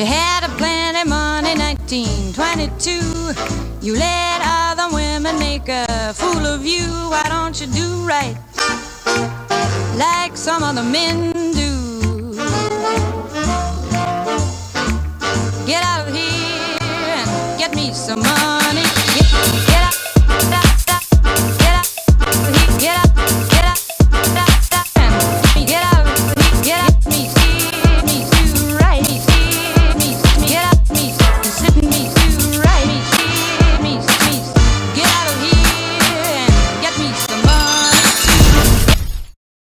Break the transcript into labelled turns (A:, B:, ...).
A: You had a plenty money, 1922. You let other women make a fool of you. Why don't you do right like some other men